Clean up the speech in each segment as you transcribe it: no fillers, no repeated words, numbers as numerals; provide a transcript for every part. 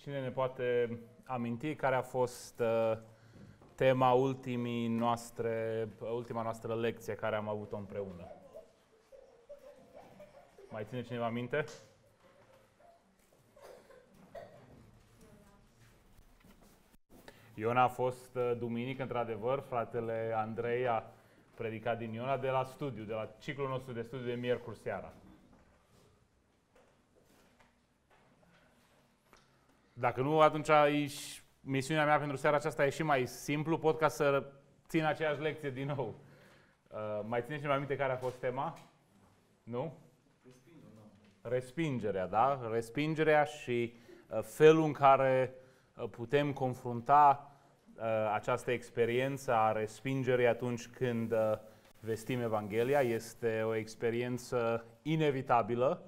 Cine ne poate aminti care a fost tema ultima noastră lecție care am avut-o împreună? Mai ține cineva minte? Iona a fost duminică, într-adevăr, fratele Andrei a predicat din Iona de la studiu, de la ciclul nostru de studiu de miercuri seara. Dacă nu, atunci misiunea mea pentru seara aceasta e și mai simplu, pot ca să țin aceeași lecție din nou. Mai țineți cineva minte care a fost tema? Nu? Respingerea, da? Respingerea și felul în care putem confrunta această experiență a respingerii atunci când vestim Evanghelia. Este o experiență inevitabilă.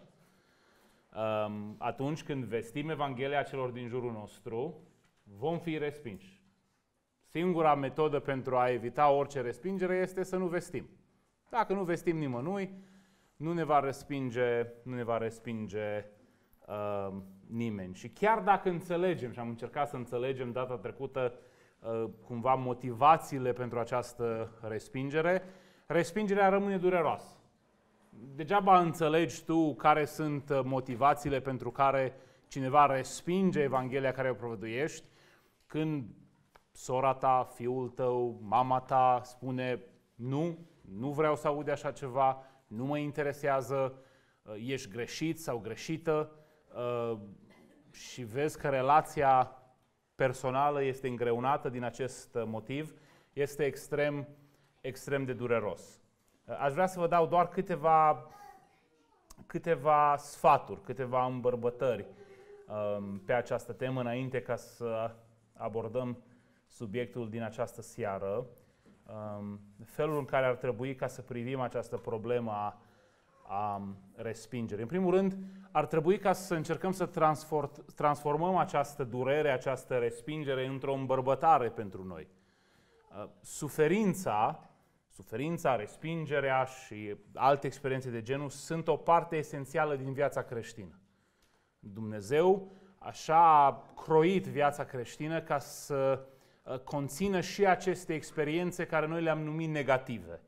Atunci când vestim Evanghelia celor din jurul nostru, vom fi respinși. Singura metodă pentru a evita orice respingere este să nu vestim. Dacă nu vestim nimănui, nu ne va respinge nimeni. Și chiar dacă înțelegem, și am încercat să înțelegem data trecută cumva motivațiile pentru această respingere, respingerea rămâne dureroasă. Degeaba înțelegi tu care sunt motivațiile pentru care cineva respinge Evanghelia care o propovăduiești, când sora ta, fiul tău, mama ta spune nu vreau să aud așa ceva, nu mă interesează, ești greșit sau greșită și vezi că relația personală este îngreunată din acest motiv, este extrem de dureros. Aș vrea să vă dau doar câteva sfaturi, câteva îmbărbătări pe această temă înainte ca să abordăm subiectul din această seară. Felul în care ar trebui ca să privim această problemă a respingerii. În primul rând, ar trebui ca să încercăm să transformăm această durere, această respingere într-o îmbărbătare pentru noi. Suferința, respingerea și alte experiențe de genul sunt o parte esențială din viața creștină. Dumnezeu așa a croit viața creștină ca să conțină și aceste experiențe care noi le-am numit negative.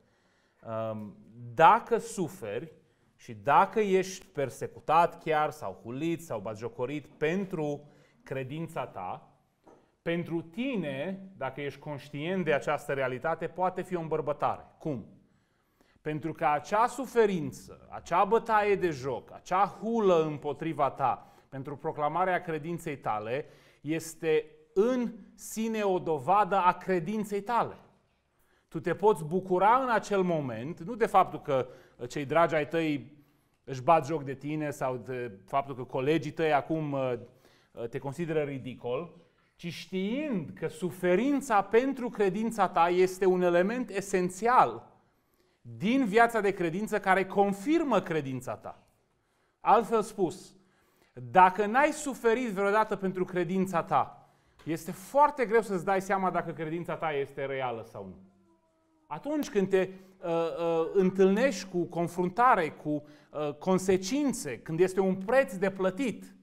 Dacă suferi și dacă ești persecutat chiar sau hulit sau batjocorit pentru credința ta, pentru tine, dacă ești conștient de această realitate, poate fi o îmbărbătare. Cum? Pentru că acea suferință, acea bătaie de joc, acea hulă împotriva ta pentru proclamarea credinței tale este în sine o dovadă a credinței tale. Tu te poți bucura în acel moment, nu de faptul că cei dragi ai tăi își bat joc de tine sau de faptul că colegii tăi acum te consideră ridicol, ci știind că suferința pentru credința ta este un element esențial din viața de credință care confirmă credința ta. Altfel spus, dacă n-ai suferit vreodată pentru credința ta, este foarte greu să-ți dai seama dacă credința ta este reală sau nu. Atunci când te întâlnești cu confruntare, cu consecințe, când este un preț de plătit,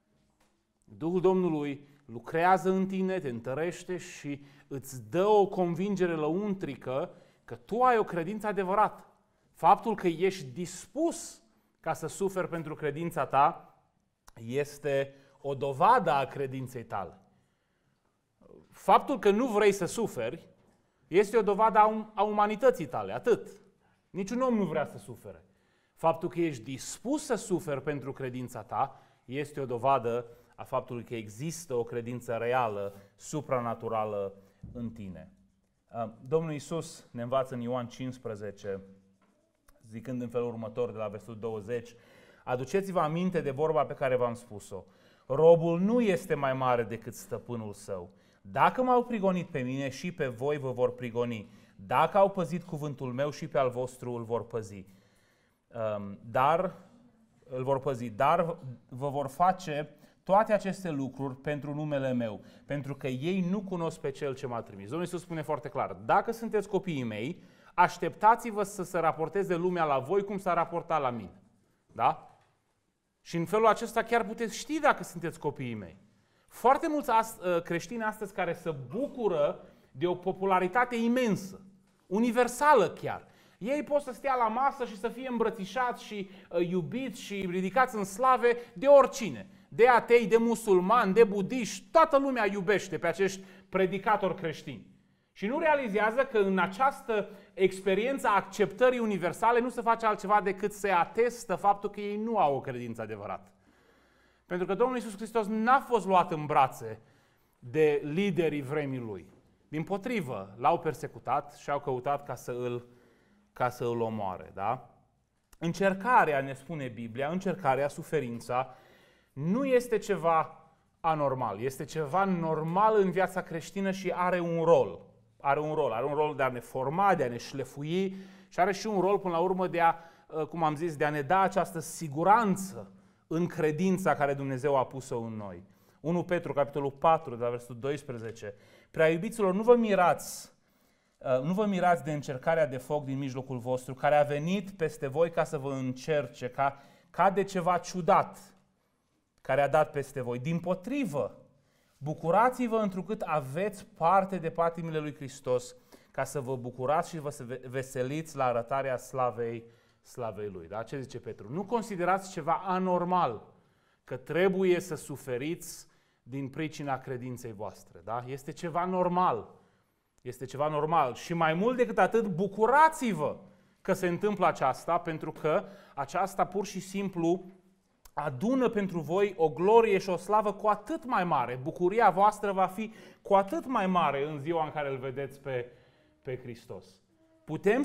Duhul Domnului lucrează în tine, te întărește și îți dă o convingere lăuntrică că tu ai o credință adevărată. Faptul că ești dispus ca să suferi pentru credința ta este o dovadă a credinței tale. Faptul că nu vrei să suferi este o dovadă a umanității tale, atât. Niciun om nu vrea să sufere. Faptul că ești dispus să suferi pentru credința ta este o dovadă a faptului că există o credință reală, supranaturală în tine. Domnul Iisus ne învață în Ioan 15, zicând în felul următor, de la versetul 20, aduceți-vă aminte de vorba pe care v-am spus-o. Robul nu este mai mare decât stăpânul său. Dacă m-au prigonit pe mine, și pe voi vă vor prigoni. Dacă au păzit cuvântul meu, și pe al vostru îl vor păzi. Dar vă vor face toate aceste lucruri pentru numele meu, pentru că ei nu cunosc pe Cel ce m-a trimis. Domnul Iisus spune foarte clar, dacă sunteți copiii mei, așteptați-vă să se raporteze lumea la voi cum s-a raportat la mine. Da? Și în felul acesta chiar puteți ști dacă sunteți copiii mei. Foarte mulți creștini astăzi care se bucură de o popularitate imensă, universală chiar. Ei pot să stea la masă și să fie îmbrățișați și iubiți și ridicați în slave de oricine. De atei, de musulmani, de budiști, toată lumea iubește pe acești predicatori creștini. Și nu realizează că în această experiență a acceptării universale nu se face altceva decât să atestă faptul că ei nu au o credință adevărată. Pentru că Domnul Iisus Hristos n-a fost luat în brațe de liderii vremii Lui. Dimpotrivă, l-au persecutat și au căutat ca să îl omoare. Da? Încercarea, ne spune Biblia, încercarea, suferința, nu este ceva anormal. Este ceva normal în viața creștină și are un rol. Are un rol de a ne forma, de a ne șlefui și are și un rol, până la urmă, de a, cum am zis, de a ne da această siguranță în credința care Dumnezeu a pus-o în noi. 1 Petru, capitolul 4, de la versetul 12. Prea iubiților, nu vă mirați de încercarea de foc din mijlocul vostru, care a venit peste voi ca să vă încerce, ca de ceva ciudat care a dat peste voi. Dimpotrivă, bucurați-vă întrucât aveți parte de patimile lui Hristos, ca să vă bucurați și vă veseliți la arătarea slavei Lui. Da? Ce zice Petru? Nu considerați ceva anormal că trebuie să suferiți din pricina credinței voastre. Da? Este ceva normal. Este ceva normal. Și mai mult decât atât, bucurați-vă că se întâmplă aceasta, pentru că aceasta pur și simplu adună pentru voi o glorie și o slavă cu atât mai mare. Bucuria voastră va fi cu atât mai mare în ziua în care îl vedeți pe Hristos. Putem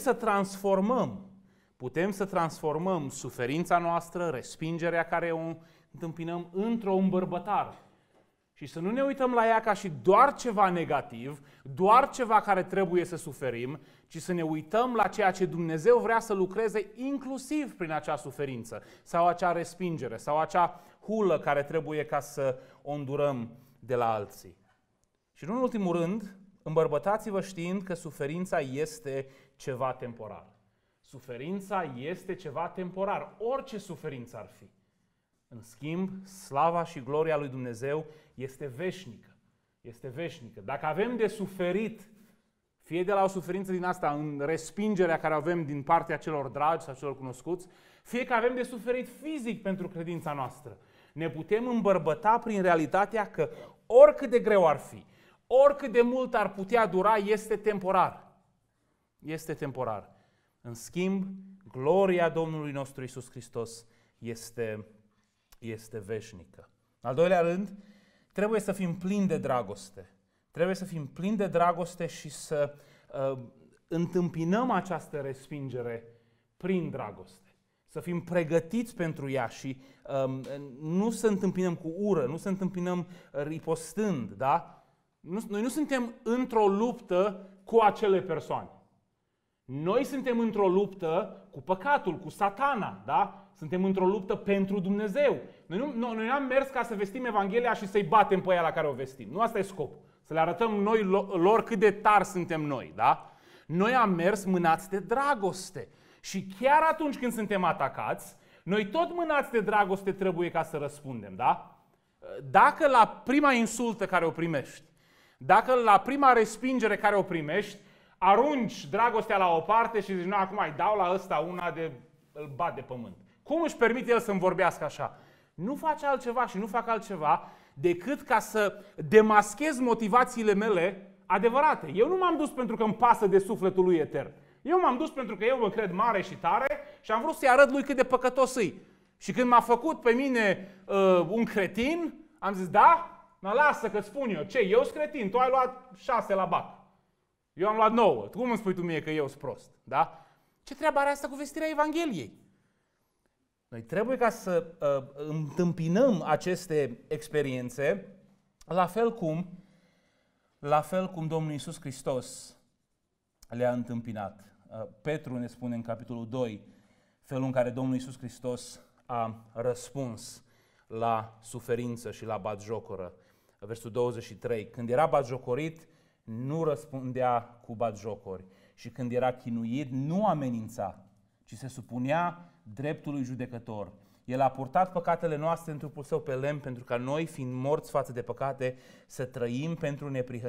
să transformăm suferința noastră, respingerea care o întâmpinăm, într-o îmbărbătare. Și să nu ne uităm la ea ca și doar ceva negativ, doar ceva care trebuie să suferim, ci să ne uităm la ceea ce Dumnezeu vrea să lucreze inclusiv prin acea suferință, sau acea respingere, sau acea hulă care trebuie ca să o îndurăm de la alții. Și în ultimul rând, îmbărbătați-vă știind că suferința este ceva temporar. Suferința este ceva temporar, orice suferință ar fi. În schimb, slava și gloria lui Dumnezeu este veșnică. Este veșnică. Dacă avem de suferit, fie de la o suferință din asta, în respingerea care avem din partea celor dragi sau celor cunoscuți, fie că avem de suferit fizic pentru credința noastră, ne putem îmbărbăta prin realitatea că oricât de greu ar fi, oricât de mult ar putea dura, este temporar. Este temporar. În schimb, gloria Domnului nostru Iisus Hristos este veșnică. În al doilea rând, trebuie să fim plini de dragoste. Trebuie să fim plini de dragoste și să întâmpinăm această respingere prin dragoste. Să fim pregătiți pentru ea și nu să întâmpinăm cu ură, nu să întâmpinăm ripostând. Da? Noi nu suntem într-o luptă cu acele persoane. Noi suntem într-o luptă cu păcatul, cu Satana, da? Suntem într-o luptă pentru Dumnezeu. Noi n-am mers ca să vestim Evanghelia și să-i batem pe ea la care o vestim. Nu asta e scopul. Să le arătăm noi lor cât de tari suntem noi, da? Noi am mers mânați de dragoste. Și chiar atunci când suntem atacați, noi tot mânați de dragoste trebuie ca să răspundem, da? Dacă la prima insultă care o primești, dacă la prima respingere care o primești, arunci dragostea la o parte și zici, nu, acum îi dau la ăsta una de îl bat de pământ. Cum își permite el să-mi vorbească așa? Nu face altceva și nu fac altceva decât ca să demaschez motivațiile mele adevărate. Eu nu m-am dus pentru că îmi pasă de sufletul lui etern. Eu m-am dus pentru că eu mă cred mare și tare și am vrut să-i arăt lui cât de păcătos îi. Și când m-a făcut pe mine un cretin, am zis, da? Mă lasă că spun eu. Ce? Eu sunt cretin, tu ai luat 6 la bac. Eu am luat 9. Cum îmi spui tu mie că eu sunt prost? Da? Ce treabă are asta cu vestirea Evangheliei? Noi trebuie ca să întâmpinăm aceste experiențe la fel cum Domnul Iisus Hristos le-a întâmpinat. Petru ne spune în capitolul 2 felul în care Domnul Iisus Hristos a răspuns la suferință și la batjocură. Versul 23. Când era batjocorit, nu răspundea cu batjocori. Și când era chinuit, nu amenința, ci se supunea dreptului judecător. El a purtat păcatele noastre în trupul Său pe lemn, pentru ca noi, fiind morți față de păcate, să trăim pentru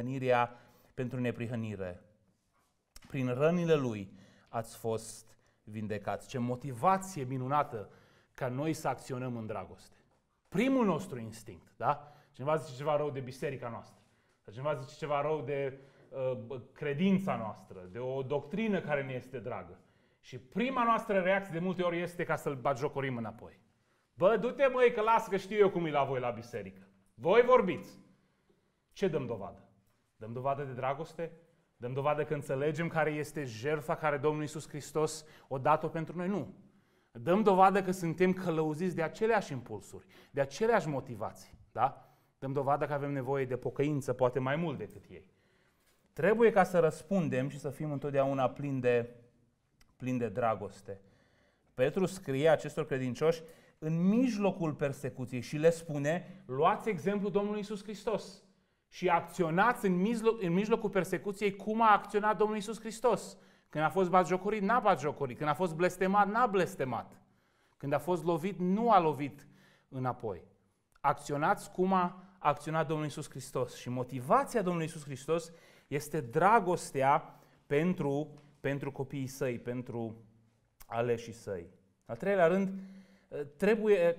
neprihănire. Prin rănile Lui ați fost vindecați. Ce motivație minunată ca noi să acționăm în dragoste. Primul nostru instinct, da? Cineva zice ceva rău de biserica noastră. Cineva zice ceva rău de credința noastră, de o doctrină care ne este dragă. Și prima noastră reacție de multe ori este ca să-l batjocorim înapoi. Bă, du-te măi că lasă că știu eu cum e la voi la biserică. Voi vorbiți. Ce dăm dovadă? Dăm dovadă de dragoste? Dăm dovadă că înțelegem care este jertfa care Domnul Iisus Hristos o dat-o pentru noi? Nu. Dăm dovadă că suntem călăuziți de aceleași impulsuri, de aceleași motivații. Da? Dăm dovadă că avem nevoie de pocăință, poate mai mult decât ei. Trebuie ca să răspundem și să fim întotdeauna plini de dragoste. Petru scrie acestor credincioși în mijlocul persecuției și le spune: luați exemplul Domnului Iisus Hristos și acționați în mijlocul persecuției cum a acționat Domnul Iisus Hristos. Când a fost batjocorit, n-a batjocorit. Când a fost blestemat, n-a blestemat. Când a fost lovit, nu a lovit înapoi. Acționați cum a acționat Domnul Iisus Hristos. Și motivația Domnului Iisus Hristos este dragostea pentru copiii săi, pentru aleșii săi. Al treilea rând, trebuie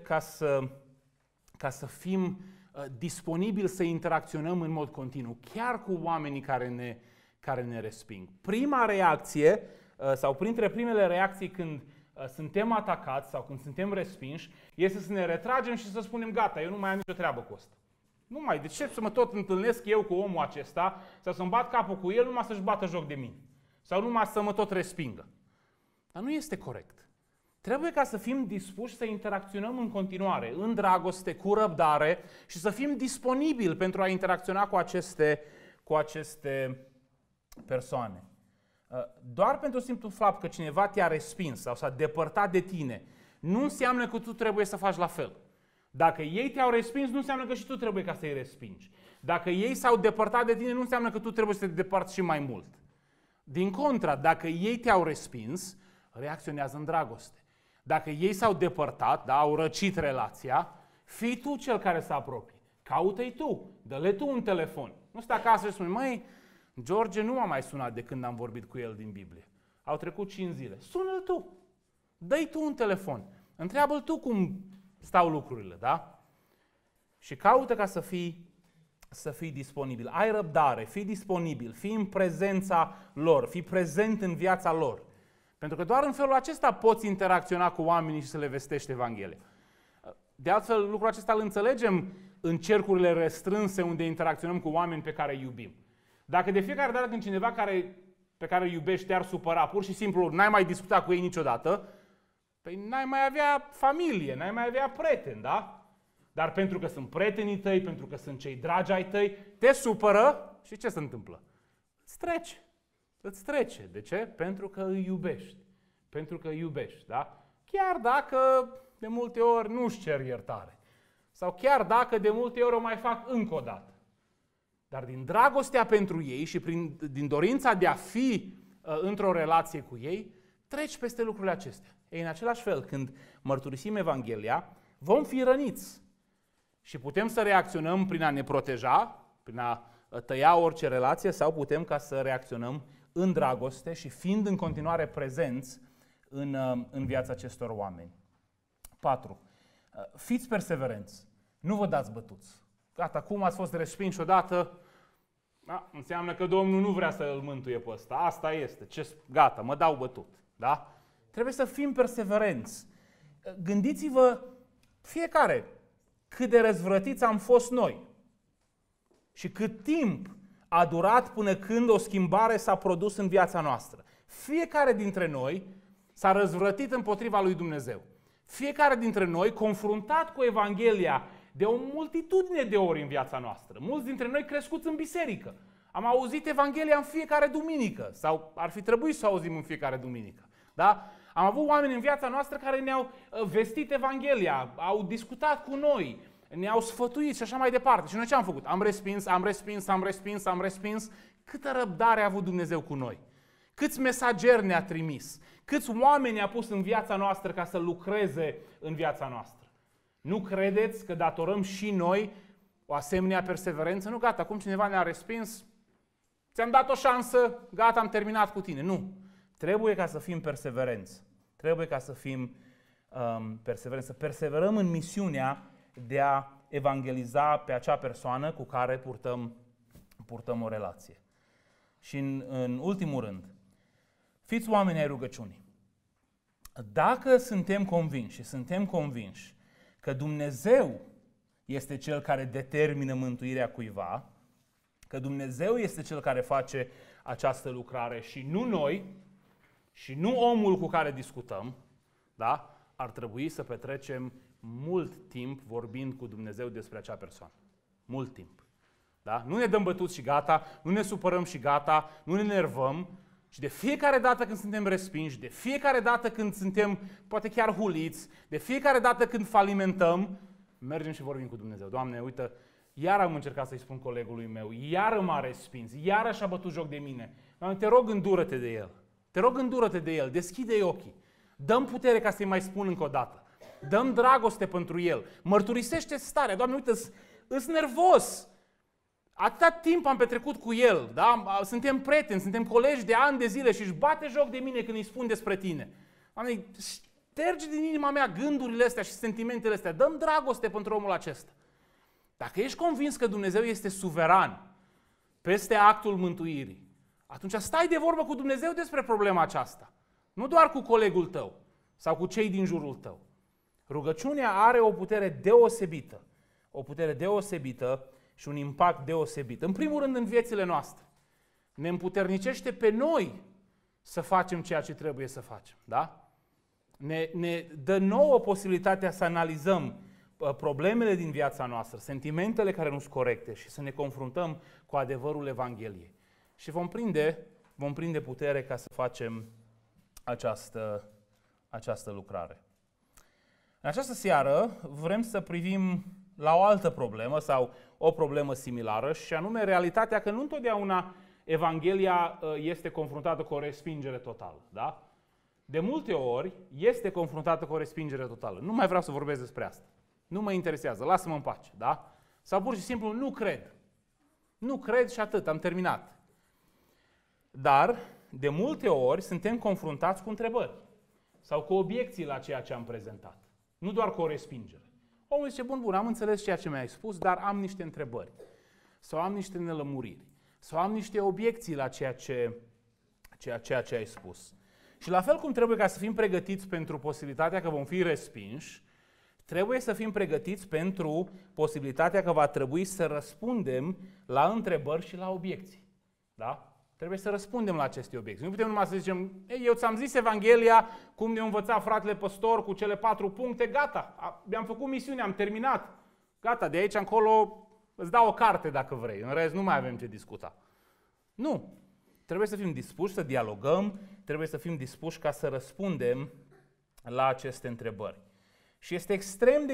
ca să fim disponibili să interacționăm în mod continuu, chiar cu oamenii care ne resping. Prima reacție, sau printre primele reacții când suntem atacați sau când suntem respinși, este să ne retragem și să spunem: gata, eu nu mai am nicio treabă cu asta. De ce să mă tot întâlnesc eu cu omul acesta sau să-mi bat capul cu el numai să-și bată joc de mine? Sau numai să mă tot respingă? Dar nu este corect. Trebuie ca să fim dispuși să interacționăm în continuare, în dragoste, cu răbdare și să fim disponibili pentru a interacționa cu aceste persoane. Doar pentru simplu fapt că cineva te-a respins sau s-a depărtat de tine, nu înseamnă că tu trebuie să faci la fel. Dacă ei te-au respins, nu înseamnă că și tu trebuie ca să-i respingi. Dacă ei s-au depărtat de tine, nu înseamnă că tu trebuie să te deparți și mai mult. Din contra, dacă ei te-au respins, reacționează în dragoste. Dacă ei s-au depărtat, au răcit relația, fii tu cel care se apropie. Caută-i tu, dă-le tu un telefon. Nu stai acasă și spui: măi, George nu m-a mai sunat de când am vorbit cu el din Biblie. Au trecut 5 zile. Sună-l tu. Dă-i tu un telefon. Întreabă-l tu cum stau lucrurile, da? Și caută ca să fii disponibil. Ai răbdare, fii disponibil, fii în prezența lor, fii prezent în viața lor. Pentru că doar în felul acesta poți interacționa cu oamenii și să le vestești Evanghelia. De altfel, lucrul acesta îl înțelegem în cercurile restrânse unde interacționăm cu oameni pe care îi iubim. Dacă de fiecare dată când cineva pe care îl iubești te-ar supăra, pur și simplu n-ai mai discutat cu ei niciodată, păi n-ai mai avea familie, n-ai mai avea prieteni, da? Dar pentru că sunt prietenii tăi, pentru că sunt cei dragi ai tăi, te supără și ce se întâmplă? Îți trece. De ce? Pentru că îi iubești. Pentru că îi iubești, da? Chiar dacă de multe ori nu-și cer iertare. Sau chiar dacă de multe ori o mai fac încă o dată. Dar din dragostea pentru ei și din dorința de a fi într-o relație cu ei, treci peste lucrurile acestea. Ei, în același fel, când mărturisim Evanghelia, vom fi răniți. Și putem să reacționăm prin a ne proteja, prin a tăia orice relație, sau putem ca să reacționăm în dragoste și fiind în continuare prezenți în viața acestor oameni. 4. Fiți perseverenți. Nu vă dați bătuți. Gata, cum ați fost respinși odată, înseamnă că Domnul nu vrea să îl mântuie pe ăsta. Asta este. Gata, mă dau bătut. Da? Trebuie să fim perseverenți. Gândiți-vă fiecare cât de răzvrătiți am fost noi și cât timp a durat până când o schimbare s-a produs în viața noastră. Fiecare dintre noi s-a răzvrătit împotriva lui Dumnezeu. Fiecare dintre noi, confruntat cu Evanghelia de o multitudine de ori în viața noastră. Mulți dintre noi crescuți în biserică. Am auzit Evanghelia în fiecare duminică sau ar fi trebuit să auzim în fiecare duminică. Da? Am avut oameni în viața noastră care ne-au vestit Evanghelia, au discutat cu noi, ne-au sfătuit și așa mai departe. Și noi ce am făcut? Am respins. Câtă răbdare a avut Dumnezeu cu noi. Câți mesageri ne-a trimis? Câți oameni a pus în viața noastră ca să lucreze în viața noastră? Nu credeți că datorăm și noi o asemenea perseverență? Nu, gata, acum cineva ne-a respins, ți-am dat o șansă, gata, am terminat cu tine. Nu. Trebuie ca să fim perseverenți. Trebuie ca să fim perseverenți, să perseverăm în misiunea de a evangeliza pe acea persoană cu care purtăm o relație. Și în ultimul rând, fiți oameni ai rugăciunii. Dacă suntem convinși și suntem convinși că Dumnezeu este Cel care determină mântuirea cuiva, că Dumnezeu este Cel care face această lucrare și nu noi, și nu omul cu care discutăm, da? Ar trebui să petrecem mult timp vorbind cu Dumnezeu despre acea persoană. Mult timp. Da? Nu ne dăm bătuți și gata, nu ne supărăm și gata, nu ne enervăm, și de fiecare dată când suntem respinși, de fiecare dată când suntem poate chiar huliți, de fiecare dată când falimentăm, mergem și vorbim cu Dumnezeu. Doamne, uite, iar am încercat să-i spun colegului meu, iar m-a respins, iar și-a bătut joc de mine. Doamne, te rog, îndură-te de el. Te rog, îndură-te de el, deschide-i ochii. Dăm putere ca să-i mai spun încă o dată. Dăm dragoste pentru el. Mărturisește starea. Doamne, uite, îs nervos. Atâta timp am petrecut cu el, da? Suntem prieteni, suntem colegi de ani de zile și își bate joc de mine când îi spun despre tine. Doamne, șterge din inima mea gândurile astea și sentimentele astea. Dăm dragoste pentru omul acesta. Dacă ești convins că Dumnezeu este suveran peste actul mântuirii, atunci stai de vorbă cu Dumnezeu despre problema aceasta. Nu doar cu colegul tău sau cu cei din jurul tău. Rugăciunea are o putere deosebită. O putere deosebită și un impact deosebit. În primul rând în viețile noastre. Ne împuternicește pe noi să facem ceea ce trebuie să facem. Da? Ne dă nouă posibilitatea să analizăm problemele din viața noastră, sentimentele care nu sunt corecte și să ne confruntăm cu adevărul Evangheliei. Și vom prinde putere ca să facem această lucrare. În această seară vrem să privim la o altă problemă sau o problemă similară și anume realitatea că nu întotdeauna Evanghelia este confruntată cu o respingere totală. Da? De multe ori este confruntată cu o respingere totală. Nu mai vreau să vorbesc despre asta. Nu mă interesează, lasă-mă în pace. Da? Sau pur și simplu nu cred. Nu cred și atât, am terminat. Dar de multe ori suntem confruntați cu întrebări sau cu obiecții la ceea ce am prezentat. Nu doar cu o respingere. Omul zice, bun, am înțeles ceea ce mi-ai spus, dar am niște întrebări. Sau am niște nelămuriri. Sau am niște obiecții la ceea ce ai spus. Și la fel cum trebuie ca să fim pregătiți pentru posibilitatea că vom fi respinși, trebuie să fim pregătiți pentru posibilitatea că va trebui să răspundem la întrebări și la obiecții. Da? Trebuie să răspundem la aceste obiecții. Nu putem numai să zicem, eu ți-am zis Evanghelia, cum ne-a învățat fratele păstor cu cele 4 puncte, gata, mi-am făcut misiunea, am terminat. Gata, de aici încolo îți dau o carte dacă vrei, în rest nu mai avem ce discuta. Nu. Trebuie să fim dispuși să dialogăm, trebuie să fim dispuși ca să răspundem la aceste întrebări. Și este extrem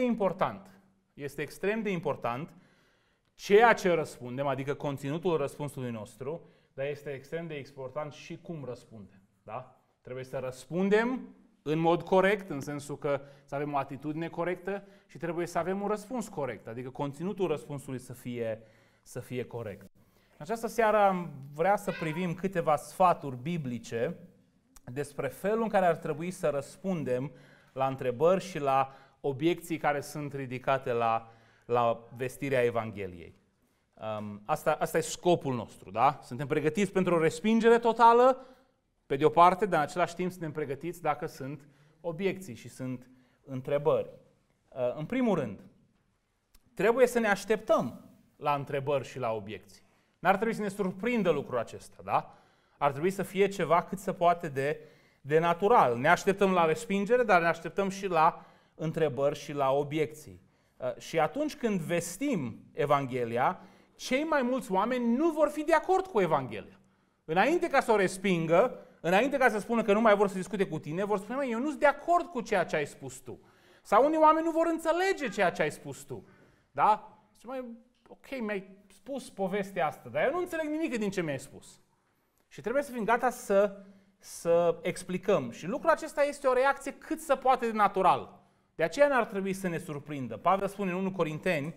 de important ceea ce răspundem, adică conținutul răspunsului nostru, dar este extrem de important și cum răspundem. Da? Trebuie să răspundem în mod corect, în sensul că să avem o atitudine corectă și trebuie să avem un răspuns corect, adică conținutul răspunsului să fie corect. În această seară am vrea să privim câteva sfaturi biblice despre felul în care ar trebui să răspundem la întrebări și la obiecții care sunt ridicate la vestirea Evangheliei. Asta e scopul nostru, da? Suntem pregătiți pentru o respingere totală, pe de o parte, dar în același timp suntem pregătiți dacă sunt obiecții și sunt întrebări. În primul rând, trebuie să ne așteptăm la întrebări și la obiecții. N-ar trebui să ne surprindă lucrul acesta, da? Ar trebui să fie ceva cât se poate de natural. Ne așteptăm la respingere, dar ne așteptăm și la întrebări și la obiecții. Și atunci când vestim Evanghelia, cei mai mulți oameni nu vor fi de acord cu Evanghelia. Înainte ca să o respingă, înainte ca să spună că nu mai vor să discute cu tine, vor spune, eu nu sunt de acord cu ceea ce ai spus tu. Sau unii oameni nu vor înțelege ceea ce ai spus tu. Da? Ok, mi-ai spus povestea asta, dar eu nu înțeleg nimic din ce mi-ai spus. Și trebuie să fim gata să explicăm. Și lucrul acesta este o reacție cât se poate de natural. De aceea n-ar trebui să ne surprindă. Pavel spune în 1 Corinteni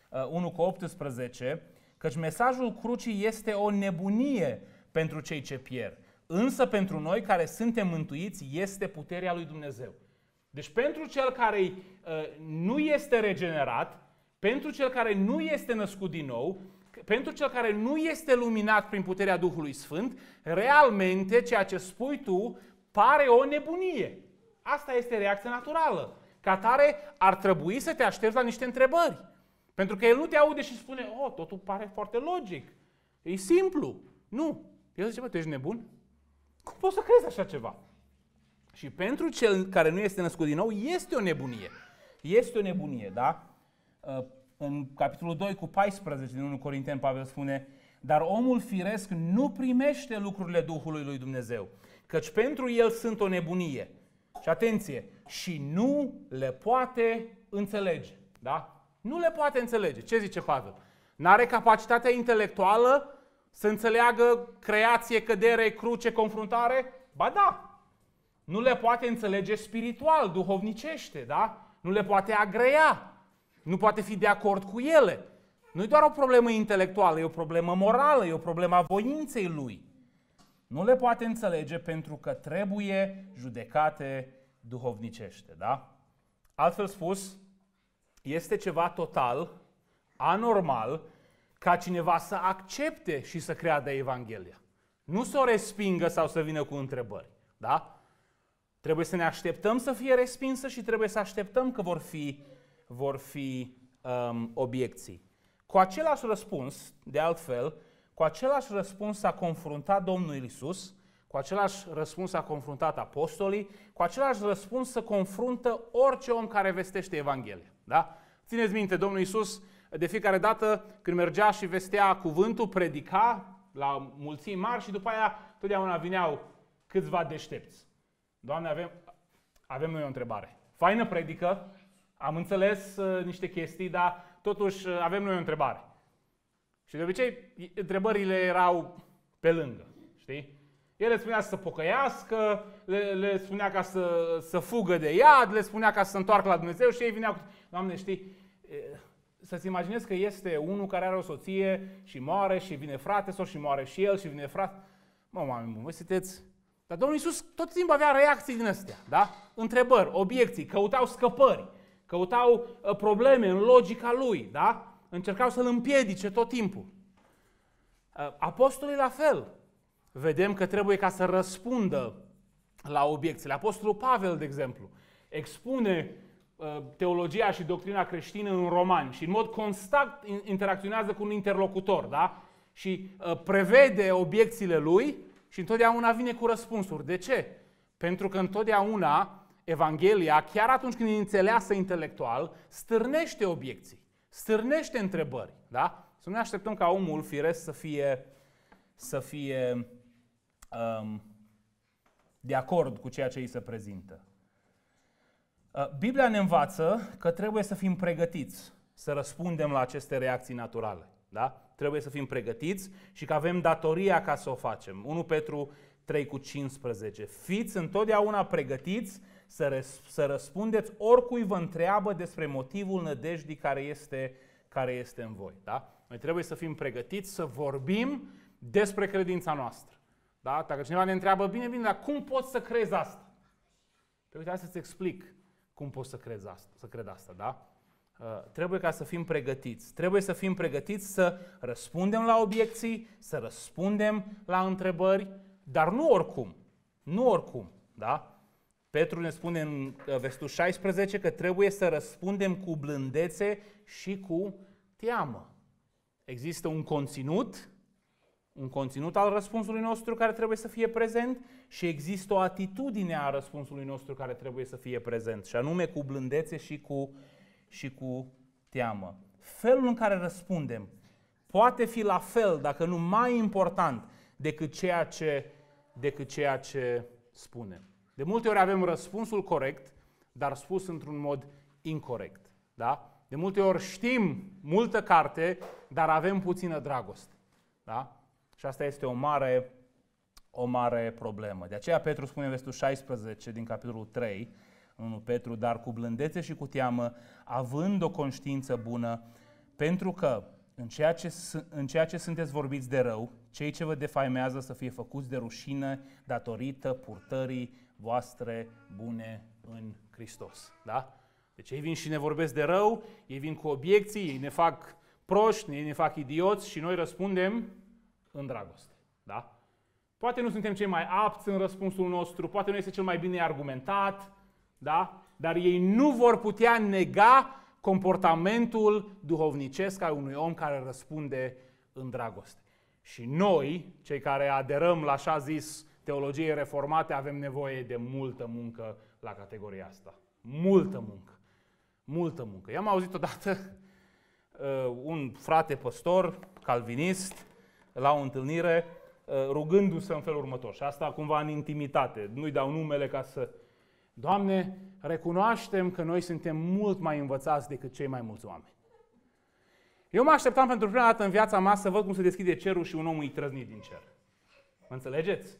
1:18, căci mesajul crucii este o nebunie pentru cei ce pierd. Însă pentru noi care suntem mântuiți este puterea lui Dumnezeu. Deci pentru cel care nu este regenerat, pentru cel care nu este născut din nou, pentru cel care nu este luminat prin puterea Duhului Sfânt, realmente ceea ce spui tu pare o nebunie. Asta este reacția naturală. Ca atare ar trebui să te aștepți la niște întrebări. Pentru că el nu te aude și spune, totul pare foarte logic. E simplu. Nu. El zice, tu ești nebun? Cum poți să crezi așa ceva? Și pentru cel care nu este născut din nou, este o nebunie. Este o nebunie, da? În capitolul 2:14 din 1 Corinteni, Pavel spune, dar omul firesc nu primește lucrurile Duhului lui Dumnezeu, căci pentru el sunt o nebunie. Și atenție, și nu le poate înțelege. Da? Nu le poate înțelege. Ce zice Pavel? N-are capacitatea intelectuală să înțeleagă creație, cădere, cruce, confruntare? Ba da! Nu le poate înțelege spiritual, duhovnicește, da? Nu le poate agrea. Nu poate fi de acord cu ele. Nu e doar o problemă intelectuală, e o problemă morală, e o problemă a voinței lui. Nu le poate înțelege pentru că trebuie judecate duhovnicește, da? Altfel spus, este ceva total anormal ca cineva să accepte și să creadă Evanghelia. Nu să o respingă sau să vină cu întrebări, da? Trebuie să ne așteptăm să fie respinsă și trebuie să așteptăm că vor fi obiecții. Cu același răspuns, de altfel, cu același răspuns s-a confruntat Domnul Iisus, cu același răspuns s-a confruntat apostolii, cu același răspuns se confruntă orice om care vestește Evanghelia. Da? Țineți minte, Domnul Iisus, de fiecare dată când mergea și vestea cuvântul, predica la mulțimi mari și după aia totdeauna vineau câțiva deștepți. Doamne, avem noi o întrebare. Faină predică, am înțeles niște chestii, dar totuși avem noi o întrebare. Și de obicei, întrebările erau pe lângă, știi? El le spunea să se pocăiască, le spunea ca să fugă de iad, le spunea ca să se întoarcă la Dumnezeu și ei vineau cu, Doamne, știi, să-ți imaginezi că este unul care are o soție și moare și vine frate sau și moare și el și vine frate. Oameni buni, voi sunteți... Dar Domnul Iisus tot timpul avea reacții din astea, da? Întrebări, obiecții, căutau scăpări, căutau probleme în logica lui, da? Încercau să-l împiedice tot timpul. Apostolii la fel. Vedem că trebuie ca să răspundă la obiecțiile. Apostolul Pavel, de exemplu, expune teologia și doctrina creștină în Romani și în mod constant interacționează cu un interlocutor, da? Și prevede obiecțiile lui și întotdeauna vine cu răspunsuri. De ce? Pentru că întotdeauna Evanghelia, chiar atunci când e înțeleasă intelectual, stârnește obiecții, stârnește întrebări, da? Să nu ne așteptăm ca omul firesc să fie de acord cu ceea ce îi se prezintă. Biblia ne învață că trebuie să fim pregătiți să răspundem la aceste reacții naturale. Da? Trebuie să fim pregătiți și că avem datoria ca să o facem. 1 Petru 3:15. Fiți întotdeauna pregătiți să răspundeți oricui vă întreabă despre motivul nădejdii care este în voi. Da? Noi trebuie să fim pregătiți să vorbim despre credința noastră. Da? Dacă cineva ne întreabă, bine, dar cum poți să crezi asta? Păi uite, hai să-ți explic cum poți să cred asta, da? Trebuie ca să fim pregătiți. Trebuie să fim pregătiți să răspundem la obiecții, să răspundem la întrebări, dar nu oricum. Nu oricum, da? Petru ne spune în versetul 16 că trebuie să răspundem cu blândețe și cu teamă. Există un conținut al răspunsului nostru care trebuie să fie prezent și există o atitudine a răspunsului nostru care trebuie să fie prezent, și anume cu blândețe și cu teamă. Felul în care răspundem poate fi la fel, dacă nu mai important, decât ceea ce spunem. De multe ori avem răspunsul corect, dar spus într-un mod incorect. Da? De multe ori știm multă carte, dar avem puțină dragoste. Da? Și asta este o mare problemă. De aceea Petru spune în versetul 16 din capitolul 3, 1 Petru, dar cu blândețe și cu teamă, având o conștiință bună, pentru că în ceea ce sunteți vorbiți de rău, cei ce vă defaimează să fie făcuți de rușine datorită purtării voastre bune în Hristos. Da? Deci ei vin și ne vorbesc de rău, ei vin cu obiecții, ei ne fac proști, ei ne fac idioți și noi răspundem în dragoste. Da? Poate nu suntem cei mai apți în răspunsul nostru, poate nu este cel mai bine argumentat, da? Dar ei nu vor putea nega comportamentul duhovnicesc al unui om care răspunde în dragoste. Și noi, cei care aderăm la așa zis teologie reformate, avem nevoie de multă muncă la categoria asta. Multă muncă. Multă muncă. I-am auzit odată un frate păstor, calvinist, la o întâlnire, rugându-se în felul următor. Și asta cumva în intimitate. Nu-i dau numele ca să... Doamne, recunoaștem că noi suntem mult mai învățați decât cei mai mulți oameni. Eu mă așteptam pentru prima dată în viața mea să văd cum se deschide cerul și un om îi trăznit din cer. Mă înțelegeți?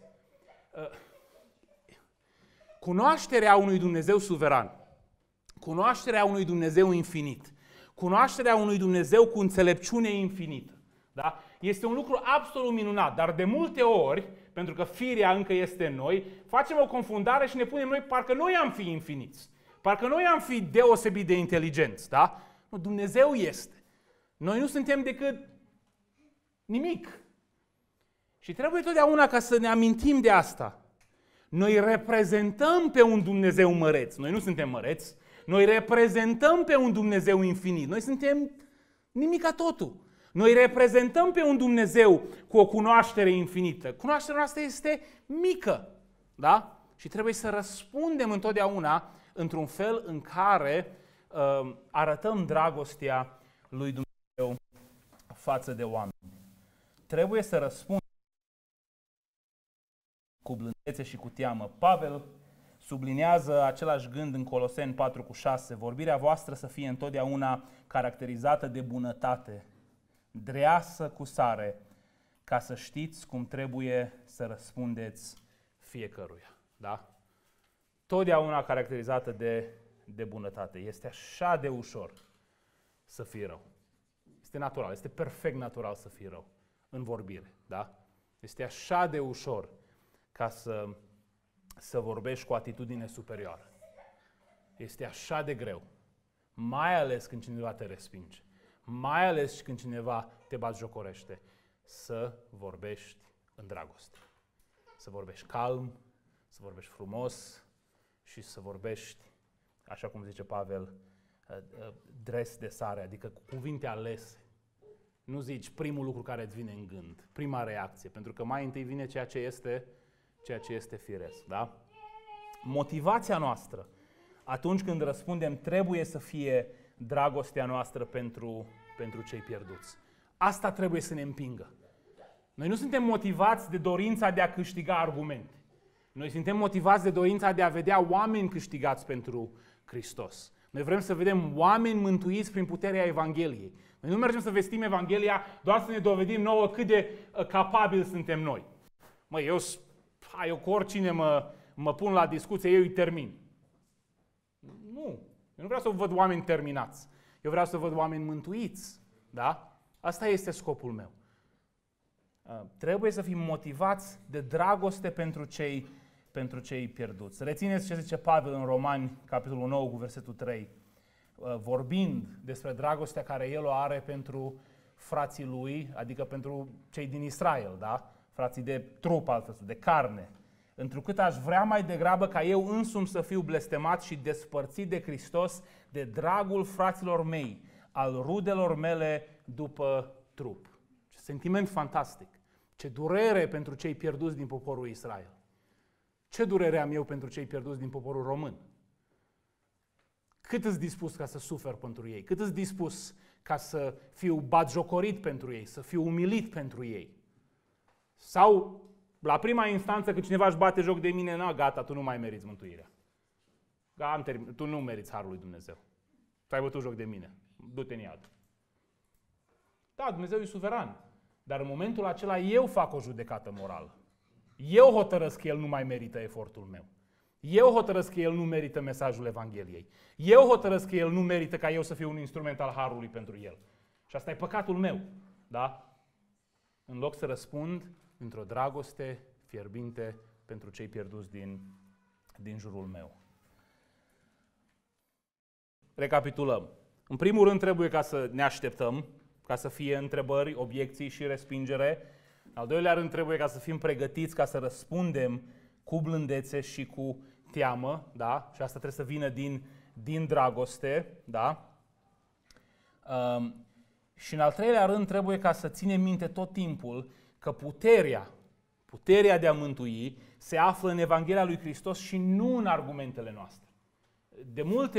Cunoașterea unui Dumnezeu suveran, cunoașterea unui Dumnezeu infinit, cunoașterea unui Dumnezeu cu înțelepciune infinită, da? Este un lucru absolut minunat, dar de multe ori, pentru că firea încă este în noi, facem o confundare și ne punem noi, parcă noi am fi infiniți, parcă noi am fi deosebit de inteligenți, da? Nu, Dumnezeu este. Noi nu suntem decât nimic. Și trebuie totdeauna ca să ne amintim de asta. Noi reprezentăm pe un Dumnezeu măreț. Noi nu suntem măreți. Noi reprezentăm pe un Dumnezeu infinit. Noi suntem nimica totul. Noi reprezentăm pe un Dumnezeu cu o cunoaștere infinită. Cunoașterea noastră este mică. Da? Și trebuie să răspundem întotdeauna într-un fel în care arătăm dragostea lui Dumnezeu față de oameni. Trebuie să răspundem cu blândețe și cu teamă. Pavel subliniază același gând în Coloseni 4:6. Vorbirea voastră să fie întotdeauna caracterizată de bunătate, dreasă cu sare, ca să știți cum trebuie să răspundeți fiecăruia. Da? Totdeauna caracterizată de bunătate. Este așa de ușor să fii rău. Este natural, este perfect natural să fii rău în vorbire. Da? Este așa de ușor ca să vorbești cu atitudine superioară. Este așa de greu, mai ales când cineva te respinge, mai ales când cineva te batjocorește, să vorbești în dragoste. Să vorbești calm, să vorbești frumos și să vorbești, așa cum zice Pavel, dres de sare, adică cu cuvinte alese. Nu zici primul lucru care îți vine în gând, prima reacție, pentru că mai întâi vine ceea ce este firesc. Da? Motivația noastră atunci când răspundem trebuie să fie dragostea noastră pentru cei pierduți. Asta trebuie să ne împingă. Noi nu suntem motivați de dorința de a câștiga argumente. Noi suntem motivați de dorința de a vedea oameni câștigați pentru Hristos. Noi vrem să vedem oameni mântuiți prin puterea Evangheliei. Noi nu mergem să vestim Evanghelia doar să ne dovedim nouă cât de capabili suntem noi. Măi, eu cu oricine mă pun la discuție, eu îi termin. Nu. Eu nu vreau să văd oameni terminați. Eu vreau să văd oameni mântuiți. Da? Asta este scopul meu. Trebuie să fim motivați de dragoste pentru cei pierduți. Rețineți ce zice Pavel în Romani, capitolul 9, cu versetul 3. Vorbind despre dragostea care el o are pentru frații lui, adică pentru cei din Israel, da? Frații de trup, altfel, de carne. Întrucât aș vrea mai degrabă ca eu însumi să fiu blestemat și despărțit de Hristos de dragul fraților mei, al rudelor mele după trup. Ce sentiment fantastic! Ce durere pentru cei pierduți din poporul Israel! Ce durere am eu pentru cei pierduți din poporul român? Cât îți dispus ca să suferi pentru ei? Cât îți dispus ca să fiu batjocorit pentru ei, să fiu umilit pentru ei? Sau, la prima instanță, când cineva își bate joc de mine, gata, tu nu mai meriți mântuirea. Tu nu meriți harul lui Dumnezeu. Tu ai bătut joc de mine. Du-te în iad. Da, Dumnezeu e suveran. Dar în momentul acela eu fac o judecată morală. Eu hotărăsc că el nu mai merită efortul meu. Eu hotărăsc că el nu merită mesajul Evangheliei. Eu hotărăsc că el nu merită ca eu să fiu un instrument al harului pentru el. Și asta e păcatul meu. Da? În loc să răspund într-o dragoste fierbinte pentru cei pierduți din jurul meu. Recapitulăm. În primul rând trebuie ca să ne așteptăm, ca să fie întrebări, obiecții și respingere. În al doilea rând trebuie ca să fim pregătiți ca să răspundem cu blândețe și cu teamă, da? Și asta trebuie să vină din dragoste, da? Și în al treilea rând trebuie ca să ținem minte tot timpul că puterea de a mântui se află în Evanghelia lui Hristos și nu în argumentele noastre. De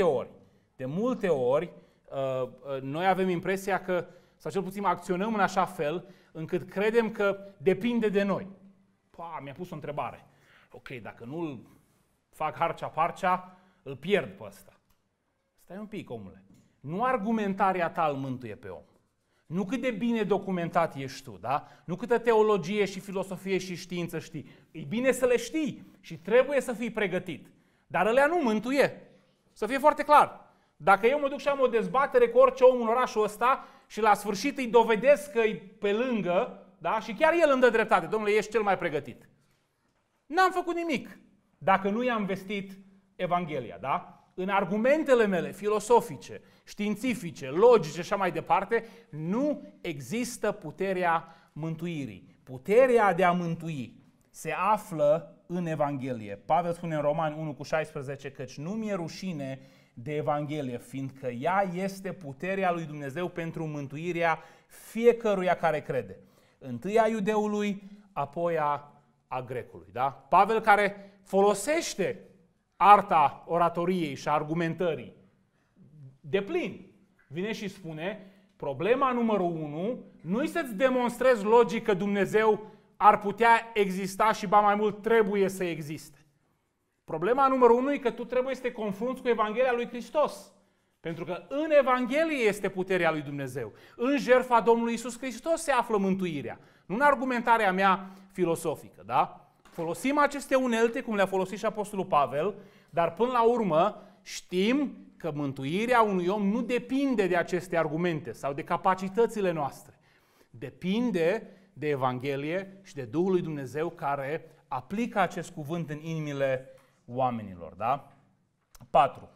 multe ori, noi avem impresia că, sau cel puțin acționăm în așa fel, încât credem că depinde de noi. Mi-a pus o întrebare. Ok, dacă nu-l fac harcea-parcea, îl pierd pe ăsta. Stai un pic, omule. Nu argumentarea ta îl mântuie pe om. Nu cât de bine documentat ești tu, da? Nu câtă teologie și filosofie și știință știi. E bine să le știi și trebuie să fii pregătit. Dar ălea nu mântuie. Să fie foarte clar. Dacă eu mă duc și am o dezbatere cu orice om în orașul ăsta și la sfârșit îi dovedesc că e pe lângă, da? Și chiar el îmi dă dreptate, domnule, ești cel mai pregătit. N-am făcut nimic dacă nu i-am vestit Evanghelia, da? În argumentele mele filosofice, științifice, logice și așa mai departe, nu există puterea mântuirii. Puterea de a mântui se află în Evanghelie. Pavel spune în Romani 1:16 căci nu mi-e rușine de Evanghelie, fiindcă ea este puterea lui Dumnezeu pentru mântuirea fiecăruia care crede. Întâi a iudeului, apoi a grecului. Da? Pavel care folosește arta oratoriei și a argumentării de plin, vine și spune, problema numărul 1 nu-i să-ți demonstrezi logic că Dumnezeu ar putea exista și ba mai mult trebuie să existe. Problema numărul 1 e că tu trebuie să te confrunți cu Evanghelia lui Hristos. Pentru că în Evanghelie este puterea lui Dumnezeu. În jertfa Domnului Iisus Hristos se află mântuirea. Nu în argumentarea mea filosofică, da? Folosim aceste unelte, cum le-a folosit și Apostolul Pavel, dar până la urmă știm că mântuirea unui om nu depinde de aceste argumente sau de capacitățile noastre. Depinde de Evanghelie și de Duhul lui Dumnezeu care aplică acest cuvânt în inimile oamenilor, da? 4.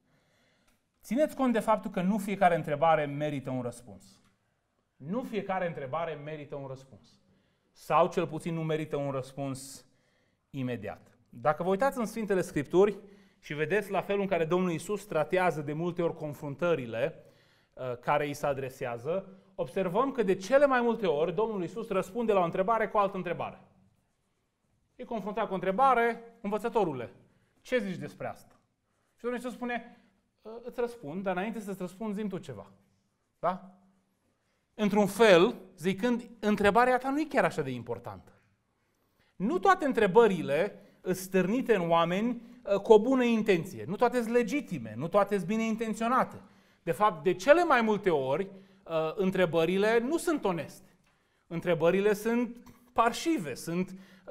Țineți cont de faptul că nu fiecare întrebare merită un răspuns. Nu fiecare întrebare merită un răspuns. Sau cel puțin nu merită un răspuns imediat. Dacă vă uitați în Sfintele Scripturi și vedeți la felul în care Domnul Iisus tratează de multe ori confruntările care îi se adresează, observăm că de cele mai multe ori Domnul Iisus răspunde la o întrebare cu o altă întrebare. E confruntat cu o întrebare, învățătorule, ce zici despre asta? Și Domnul Iisus spune, îți răspund, dar înainte să-ți răspund, zi-mi tu ceva. Da? Într-un fel, zicând, întrebarea ta nu e chiar așa de importantă. Nu toate întrebările sunt stârnite în oameni cu o bună intenție. Nu toate sunt legitime, nu toate sunt bine intenționate. De fapt, de cele mai multe ori, întrebările nu sunt oneste. Întrebările sunt parșive, sunt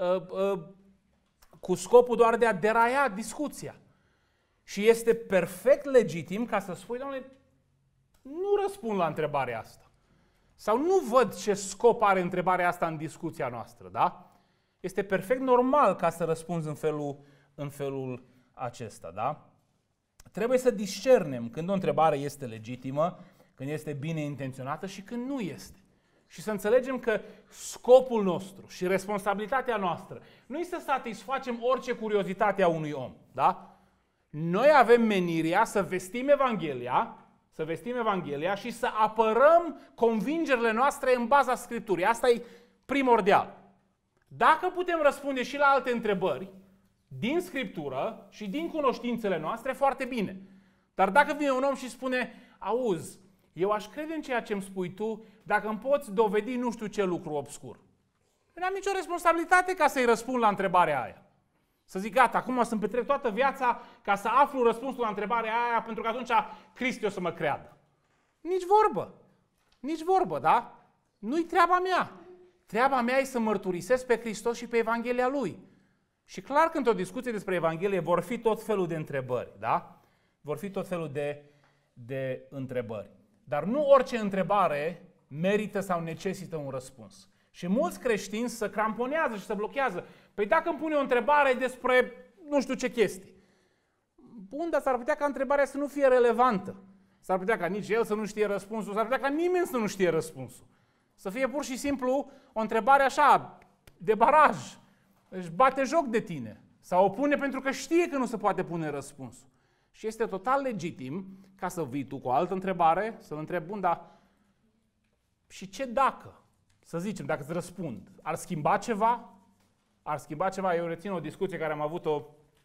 cu scopul doar de a deraia discuția. Și este perfect legitim ca să spui, Doamne, nu răspund la întrebarea asta. Sau nu văd ce scop are întrebarea asta în discuția noastră, da? Este perfect normal ca să răspunzi în felul acesta, da? Trebuie să discernem când o întrebare este legitimă, când este bine intenționată și când nu este. Și să înțelegem că scopul nostru și responsabilitatea noastră nu este să satisfacem orice curiozitate a unui om, da? Noi avem menirea să vestim Evanghelia și să apărăm convingerile noastre în baza Scripturii. Asta e primordial. Dacă putem răspunde și la alte întrebări din Scriptură și din cunoștințele noastre, foarte bine. Dar dacă vine un om și spune, auzi, eu aș crede în ceea ce îmi spui tu dacă îmi poți dovedi nu știu ce lucru obscur. Nu am nicio responsabilitate ca să-i răspund la întrebarea aia. Să zic, gata, acum o să-mi petrec toată viața ca să aflu răspunsul la întrebarea aia, pentru că atunci Hristos o să mă creadă. Nici vorbă, da? Nu-i treaba mea. Treaba mea e să mărturisesc pe Hristos și pe Evanghelia Lui. Și clar că într-o discuție despre Evanghelie vor fi tot felul de întrebări, da? Vor fi tot felul de întrebări. Dar nu orice întrebare merită sau necesită un răspuns. Și mulți creștini se cramponează și se blochează. Păi dacă îmi pune o întrebare despre nu știu ce chestii. Bun, dar s-ar putea ca întrebarea să nu fie relevantă. S-ar putea ca nici el să nu știe răspunsul, s-ar putea ca nimeni să nu știe răspunsul. Să fie pur și simplu o întrebare așa, de baraj. Își bate joc de tine. Sau o pune pentru că știe că nu se poate pune răspunsul. Și este total legitim ca să vii tu cu o altă întrebare, să-l întrebi, bun, dar și ce dacă? Să zicem, dacă îți răspund, ar schimba ceva? Ar schimba ceva? Eu rețin o discuție care am avut-o,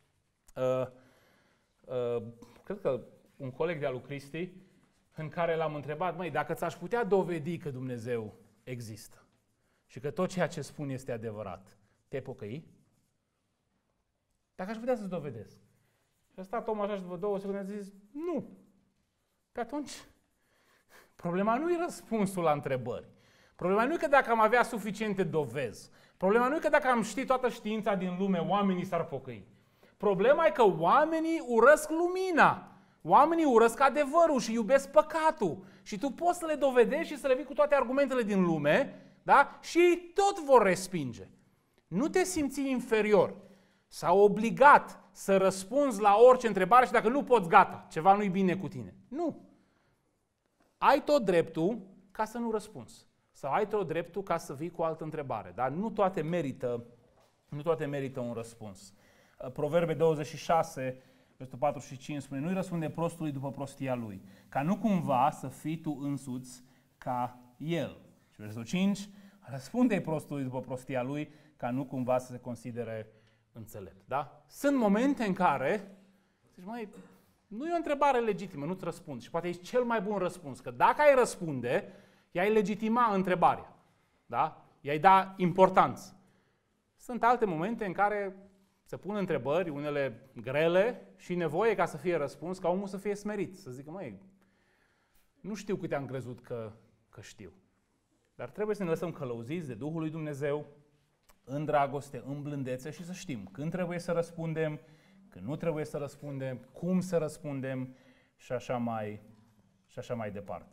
cred că un coleg de-al lui Cristi, în care l-am întrebat, măi, dacă ți-aș putea dovedi că Dumnezeu există și că tot ceea ce spun este adevărat, te-ai pocăi? Dacă aș putea să-ți dovedesc. Și a stat omul așa și după 2 secunde a zis, nu. Că atunci, problema nu e răspunsul la întrebări. Problema nu e că dacă am avea suficiente dovezi. Problema nu e că dacă am ști toată știința din lume, oamenii s-ar pocăi. Problema e că oamenii urăsc lumina. Oamenii urăsc adevărul și iubesc păcatul. Și tu poți să le dovedești și să le vii cu toate argumentele din lume, da? Și ei tot vor respinge. Nu te simți inferior sau obligat să răspunzi la orice întrebare și dacă nu poți, gata, ceva nu-i bine cu tine. Nu. Ai tot dreptul ca să nu răspunzi. Sau ai tot dreptul ca să vii cu o altă întrebare. Dar nu toate merită un răspuns. Proverbe 26, versetul 4 și 5 spune, nu-i răspunde prostului după prostia lui, ca nu cumva să fii tu însuți ca el. Și versetul 5, răspunde-i prostului după prostia lui, ca nu cumva să se considere înțelept. Da? Sunt momente în care zici, măi, nu e o întrebare legitimă, nu-ți răspund. Și poate e cel mai bun răspuns, că dacă ai răspunde, i-ai legitima întrebarea. Da? I-ai da importanță. Sunt alte momente în care se pun întrebări, unele grele și nevoie ca să fie răspuns, ca omul să fie smerit. Să zică, măi, nu știu câte am crezut că știu. Dar trebuie să ne lăsăm călăuziți de Duhul lui Dumnezeu, în dragoste, în blândețe și să știm când trebuie să răspundem, când nu trebuie să răspundem, cum să răspundem și așa mai departe.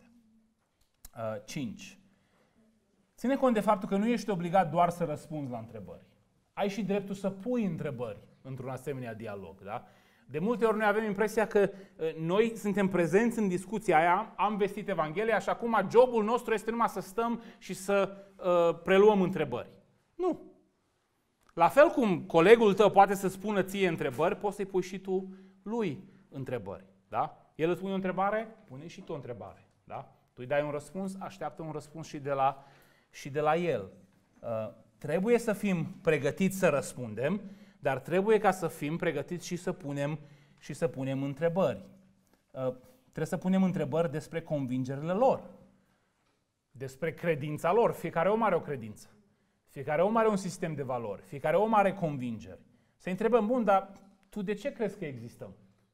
5. Ține cont de faptul că nu ești obligat doar să răspunzi la întrebări. Ai și dreptul să pui întrebări într-un asemenea dialog. Da? De multe ori noi avem impresia că noi suntem prezenți în discuția aia, am vestit Evanghelia și acum jobul nostru este numai să stăm și să preluăm întrebări. Nu. La fel cum colegul tău poate să spună ție întrebări, poți să-i pui și tu lui întrebări. Da? El îți pune o întrebare, pune și tu o întrebare. Da? Tu îi dai un răspuns, așteaptă un răspuns și de la el. Trebuie să fim pregătiți să răspundem, dar trebuie ca să fim pregătiți și să punem întrebări. Trebuie să punem întrebări despre convingerile lor, despre credința lor. Fiecare om are o credință. Fiecare om are un sistem de valori. Fiecare om are convingeri. Să întrebăm, bun, dar tu de ce crezi că existăm?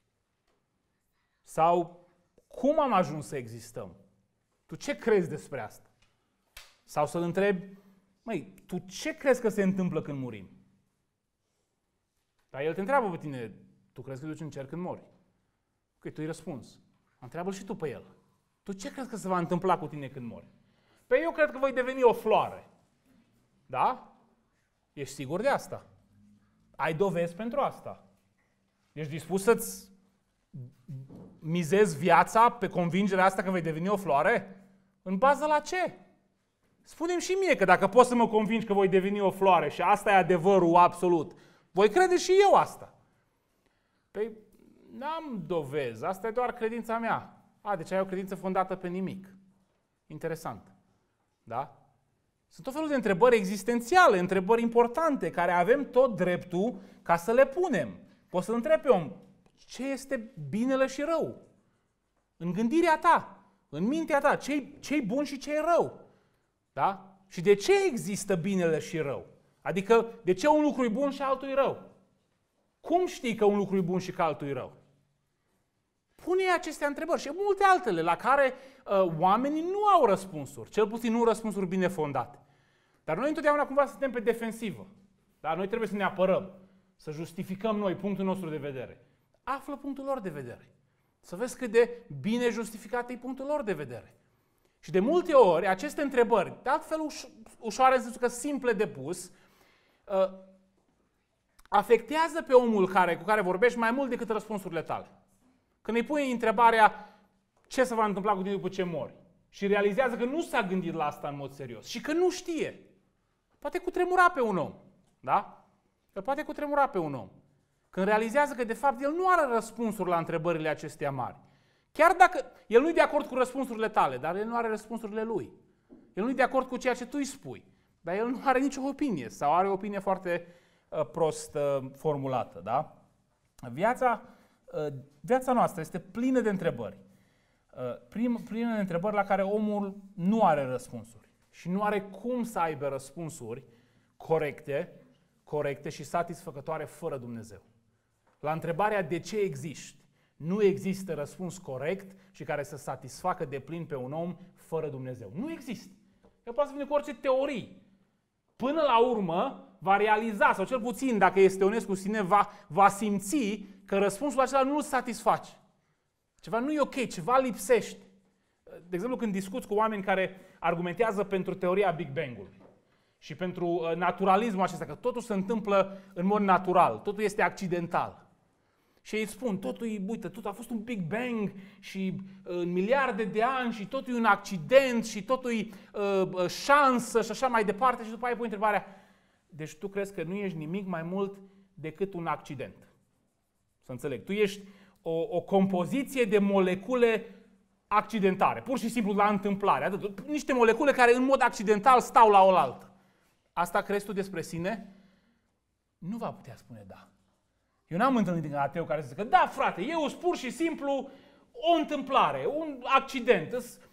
Sau cum am ajuns să existăm? Tu ce crezi despre asta? Sau să-l întrebi, măi, tu ce crezi că se întâmplă când murim? Dar el te întreabă pe tine, tu crezi că duci în cer când mori? Ok, tu îi răspunzi. Întreabă-l și tu pe el. Tu ce crezi că se va întâmpla cu tine când mori? Păi eu cred că voi deveni o floare. Da? Ești sigur de asta? Ai dovezi pentru asta? Ești dispus să-ți mizezi viața pe convingerea asta că vei deveni o floare? În bază la ce? Spune-mi și mie că dacă poți să mă convingi că voi deveni o floare și asta e adevărul absolut, voi crede și eu asta. Păi, n-am dovezi, asta e doar credința mea. Deci ai o credință fondată pe nimic. Interesant. Da? Sunt tot felul de întrebări existențiale, întrebări importante, care avem tot dreptul ca să le punem. Poți să întrebi pe om, ce este binele și rău? În gândirea ta, în mintea ta, ce-i bun și ce-i rău? Da? Și de ce există binele și rău? Adică, de ce un lucru e bun și altul e rău? Cum știi că un lucru e bun și că altul e rău? Pune aceste întrebări și multe altele la care oamenii nu au răspunsuri, cel puțin nu răspunsuri bine fondate. Dar noi întotdeauna cumva suntem pe defensivă. Da? Noi trebuie să ne apărăm, să justificăm noi punctul nostru de vedere. Află punctul lor de vedere. Să vezi cât de bine justificat e punctul lor de vedere. Și de multe ori, aceste întrebări, de altfel ușoare, în sensul că simple de pus, afectează pe omul cu care vorbești mai mult decât răspunsurile tale. Când îi pui întrebarea ce se va întâmpla cu tine după ce mori și realizează că nu s-a gândit la asta în mod serios și că nu știe, poate cutremura pe un om. Da? El poate cutremura pe un om. Când realizează că de fapt el nu are răspunsuri la întrebările acestea mari. Chiar dacă el nu e de acord cu răspunsurile tale, dar el nu are răspunsurile lui. El nu e de acord cu ceea ce tu îi spui, dar el nu are nicio opinie sau are o opinie foarte prost formulată. Da? Viața noastră este plină de întrebări. Plină de întrebări la care omul nu are răspunsuri și nu are cum să aibă răspunsuri corecte și satisfăcătoare fără Dumnezeu. La întrebarea de ce existi, nu există răspuns corect și care să satisfacă deplin pe un om fără Dumnezeu. Nu există. El poate să vină cu orice teorii. Până la urmă va realiza, sau cel puțin dacă este onest cu sine, va simți că răspunsul acela nu îl satisface. Ceva nu e ok, ceva lipsește. De exemplu, când discuți cu oameni care argumentează pentru teoria Big Bang-ului și pentru naturalismul acesta, că totul se întâmplă în mod natural, totul este accidental. Și ei spun, totul a fost un Big Bang și în miliarde de ani și totul e un accident și totul e șansă și așa mai departe și după aia pui întrebarea, deci tu crezi că nu ești nimic mai mult decât un accident? Să înțeleg, tu ești o compoziție de molecule accidentare, pur și simplu la întâmplare, atât. Niște molecule care în mod accidental stau la oaltă. Asta crezi tu despre sine? Nu va putea spune da. Eu n-am întâlnit un ateu care să zică, da frate, eu sunt pur și simplu o întâmplare, un accident.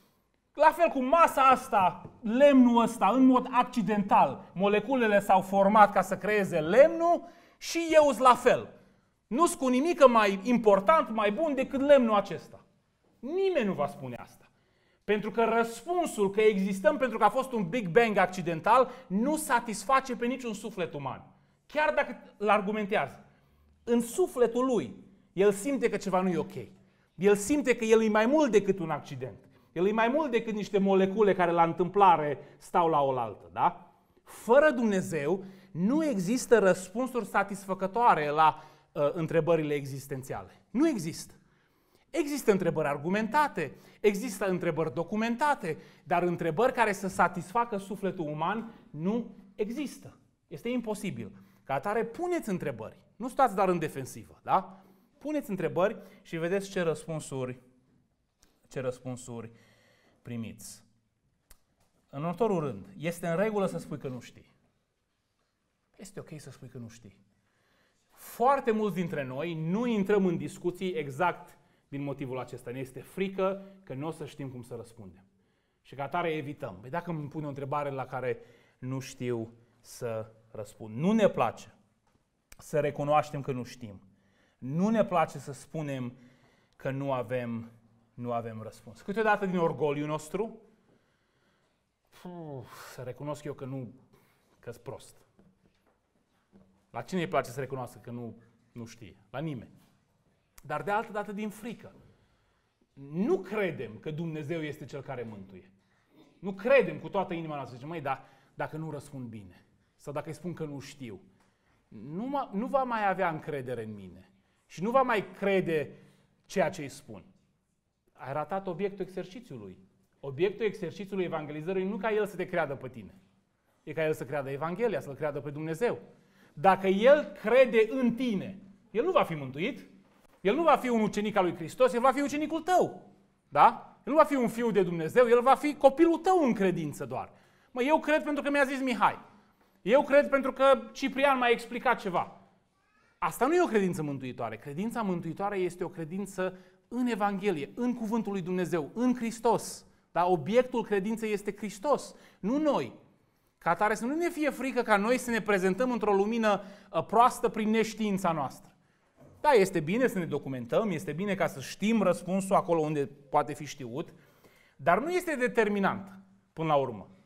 La fel cu masa asta, lemnul ăsta, în mod accidental, moleculele s-au format ca să creeze lemnul și eu sunt la fel. Nu sunt cu nimic mai important, mai bun decât lemnul acesta. Nimeni nu va spune asta. Pentru că răspunsul că existăm pentru că a fost un Big Bang accidental nu satisface pe niciun suflet uman. Chiar dacă îl argumentează. În sufletul lui, el simte că ceva nu e ok. El simte că el e mai mult decât un accident. El e mai mult decât niște molecule care la întâmplare stau la oaltă. Da? Fără Dumnezeu nu există răspunsuri satisfăcătoare la întrebările existențiale. Nu există. Există întrebări argumentate, există întrebări documentate, dar întrebări care să satisfacă sufletul uman nu există. Este imposibil. Ca atare, puneți întrebări. Nu stați doar în defensivă, da? Puneți întrebări și vedeți ce răspunsuri primiți. În următorul rând, este în regulă să spui că nu știi. Este ok să spui că nu știi. Foarte mulți dintre noi nu intrăm în discuții exact din motivul acesta. Ne este frică că nu o să știm cum să răspundem. Și ca atare evităm. Păi dacă îmi pune o întrebare la care nu știu să răspund. Nu ne place să recunoaștem că nu știm. Nu ne place să spunem că nu avem răspuns. Câteodată din orgoliul nostru, să recunosc eu că-s prost. La cine îi place să recunoască că nu știe? La nimeni. Dar de altă dată din frică. Nu credem că Dumnezeu este Cel care mântuie. Nu credem cu toată inima noastră. Zicem, măi, dar dacă nu răspund bine, sau dacă îi spun că nu știu, nu va mai avea încredere în mine. Și nu va mai crede ceea ce îi spun. Ai ratat obiectul exercițiului. Obiectul exercițiului evangelizării nu ca el să te creadă pe tine. E ca el să creadă Evanghelia, să-L creadă pe Dumnezeu. Dacă el crede în tine, el nu va fi mântuit. El nu va fi un ucenic al lui Hristos, el va fi ucenicul tău. Da? El nu va fi un fiu de Dumnezeu, el va fi copilul tău în credință doar. Eu cred pentru că mi-a zis Mihai. Eu cred pentru că Ciprian m-a explicat ceva. Asta nu e o credință mântuitoare. Credința mântuitoare este o credință în Evanghelie, în cuvântul lui Dumnezeu, în Hristos. Dar obiectul credinței este Hristos, nu noi. Ca atare să nu ne fie frică ca noi să ne prezentăm într-o lumină proastă prin neștiința noastră. Da, este bine să ne documentăm, este bine ca să știm răspunsul acolo unde poate fi știut, dar nu este determinant până la urmă.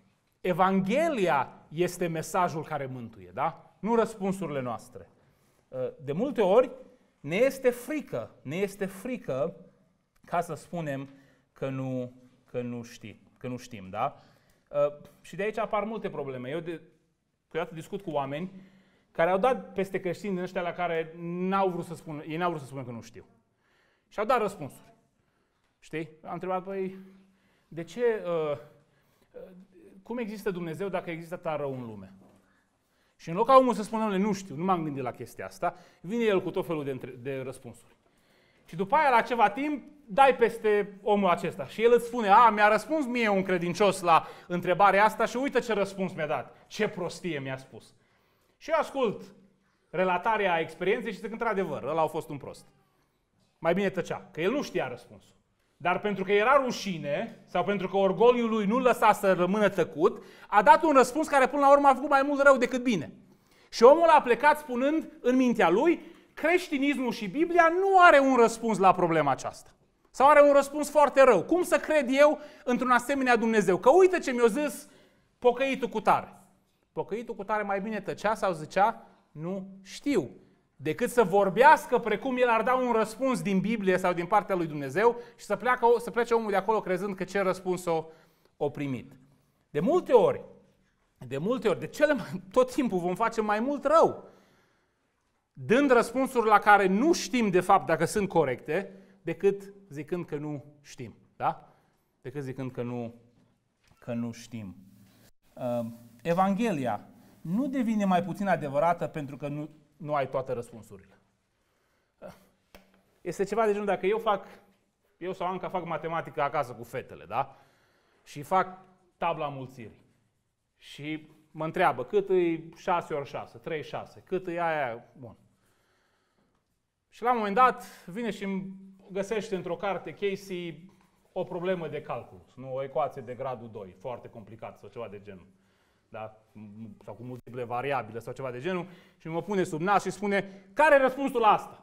Evanghelia este mesajul care mântuie, da? Nu răspunsurile noastre. De multe ori ne este frică ca să spunem că nu știm, da? Și de aici apar multe probleme. Eu câteodată discut cu oameni care au dat peste creștini din ăștia la care ei n-au vrut să spună că nu știu. Și au dat răspunsuri. Știi? Am întrebat, păi, de ce, cum există Dumnezeu dacă există atâta rău în lume? Și în loc ca omul să spună, nu știu, nu m-am gândit la chestia asta, vine el cu tot felul de răspunsuri. Și după aia, la ceva timp, dai peste omul acesta și el îți spune, mi-a răspuns mie un credincios la întrebarea asta și uite ce răspuns mi-a dat, ce prostie mi-a spus. Și eu ascult relatarea experienței și zic, într-adevăr, ăla a fost un prost. Mai bine tăcea, că el nu știa răspunsul. Dar pentru că era rușine sau pentru că orgoliul lui nu lăsa să rămână tăcut, a dat un răspuns care până la urmă a făcut mai mult rău decât bine. Și omul a plecat spunând în mintea lui, creștinismul și Biblia nu are un răspuns la problema aceasta. Sau are un răspuns foarte rău. Cum să cred eu într-un asemenea Dumnezeu? Că uite ce mi-a zis pocăitul cu tare. Pocăitul cu tare mai bine tăcea sau zicea, nu știu. Decât să vorbească precum el ar da un răspuns din Biblie sau din partea lui Dumnezeu și să plece omul de acolo crezând că ce răspuns o primit. De multe ori, tot timpul vom face mai mult rău, dând răspunsuri la care nu știm de fapt dacă sunt corecte, decât zicând că nu știm. Da? Decât zicând că nu știm. Evanghelia nu devine mai puțin adevărată pentru că nu ai toate răspunsurile. Este ceva de genul, dacă eu sau Anca fac matematică acasă cu fetele, da? Și fac tabla mulțirii. Și mă întreabă, cât e 6 ori 6? 36. Cât e aia? Bun. Și la un moment dat vine și îmi găsește într-o carte Casey o problemă de calculus, nu? O ecuație de gradul 2, foarte complicată sau ceva de genul. Da? Sau cu multiple variabile sau ceva de genul, și mă pune sub nas și spune, care e răspunsul la asta?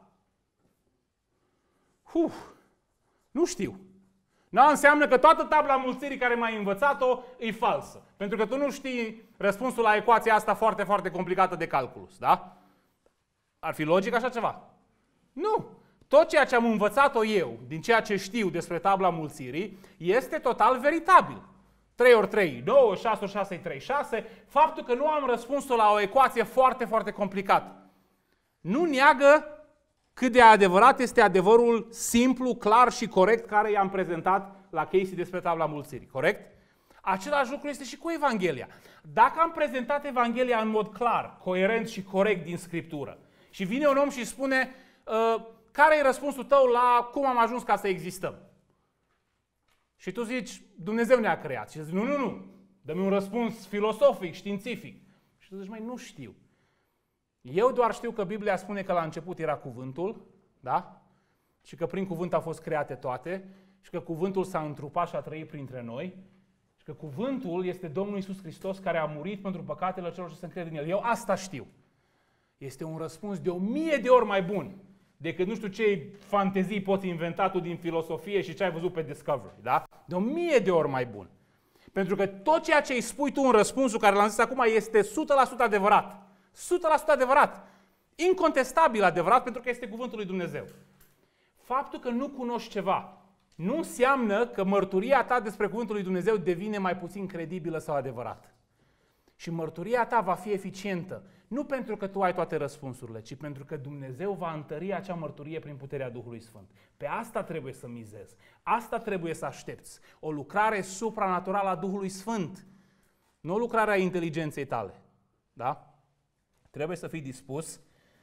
Nu știu. Nu înseamnă că toată tabla mulțirii care m-ai învățat-o e falsă. Pentru că tu nu știi răspunsul la ecuația asta foarte, foarte complicată de calculus. Da? Ar fi logic așa ceva? Nu. Tot ceea ce am învățat-o eu, din ceea ce știu despre tabla mulțirii, este total veritabil. 3 ori 3, 9, 6 ori 6 e 36. Faptul că nu am răspunsul la o ecuație foarte, foarte complicată nu neagă cât de adevărat este adevărul simplu, clar și corect care i-am prezentat la Casey despre tabla mulțirii. Corect? Același lucru este și cu Evanghelia. Dacă am prezentat Evanghelia în mod clar, coerent și corect din Scriptură și vine un om și spune care e răspunsul tău la cum am ajuns ca să existăm? Și tu zici, Dumnezeu ne-a creat. Și zici, nu, dă-mi un răspuns filosofic, științific. Și tu zici, nu știu. Eu doar știu că Biblia spune că la început era cuvântul, da? Și că prin cuvânt au fost create toate, și că cuvântul s-a întrupat și a trăit printre noi, și că cuvântul este Domnul Iisus Hristos care a murit pentru păcatele celor ce se încred în El. Eu asta știu. Este un răspuns de 1000 de ori mai bun decât nu știu ce fantezii poți inventa tu din filosofie și ce ai văzut pe Discovery, da? De 1000 de ori mai bun. Pentru că tot ceea ce îi spui tu în răspunsul care l-am zis acum este 100% adevărat. 100% adevărat. Incontestabil adevărat pentru că este cuvântul lui Dumnezeu. Faptul că nu cunoști ceva nu înseamnă că mărturia ta despre cuvântul lui Dumnezeu devine mai puțin credibilă sau adevărată. Și mărturia ta va fi eficientă, nu pentru că tu ai toate răspunsurile, ci pentru că Dumnezeu va întări acea mărturie prin puterea Duhului Sfânt. Pe asta trebuie să mizezi, asta trebuie să aștepți. O lucrare supranaturală a Duhului Sfânt, nu o lucrare a inteligenței tale. Da? Trebuie să fii dispus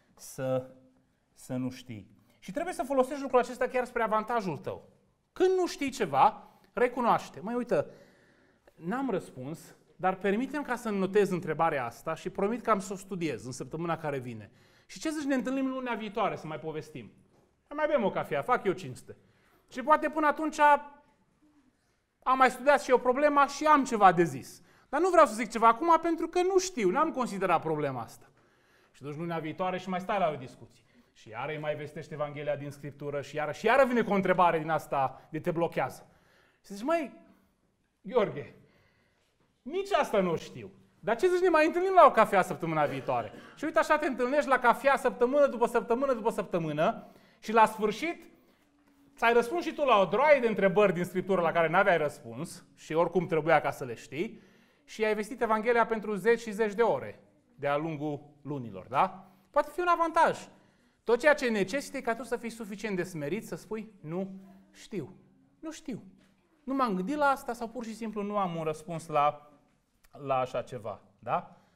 să nu știi. Și trebuie să folosești lucrul acesta chiar spre avantajul tău. Când nu știi ceva, recunoaște. Uite, n-am răspuns, dar permite-mi ca să notez întrebarea asta și promit că am să o studiez în săptămâna care vine. Și ce zici, ne întâlnim luna viitoare să mai povestim? Mai bem o cafea, fac eu cinste. Și poate până atunci am mai studiat și eu problema și am ceva de zis. Dar nu vreau să zic ceva acum pentru că nu știu, n-am considerat problema asta. Și duci luna viitoare și mai stai la o discuție. Și iară îi mai vestești Evanghelia din Scriptură și iară vine cu o întrebare din asta de te blochează. Și zici, Gheorghe, Nici asta nu știu. Dar ce zici, ne mai întâlnim la o cafea săptămâna viitoare. Și uite așa te întâlnești la cafea săptămână după săptămână după săptămână și la sfârșit ți-ai răspuns și tu la o droaie de întrebări din Scriptură la care n-aveai răspuns și oricum trebuia ca să le știi și ai vestit Evanghelia pentru zeci și zeci de ore de-a lungul lunilor, da? Poate fi un avantaj. Tot ceea ce necesită e ca tu să fii suficient de smerit să spui nu știu. Nu știu. Nu m-am gândit la asta sau pur și simplu nu am un răspuns la așa ceva, da?